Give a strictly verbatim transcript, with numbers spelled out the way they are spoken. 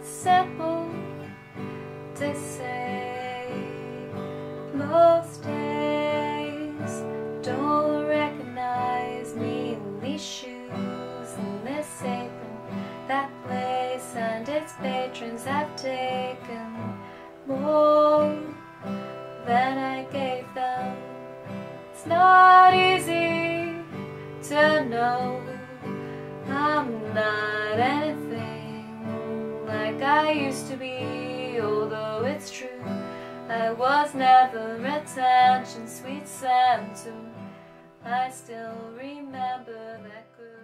simple, they say. Most days don't recognize me in these shoes and this apron. That place and its patrons have taken more than I gave them. It's not easy to know I'm not anything like I used to be, although it's true I was never attention sweet Santa. I still remember that girl.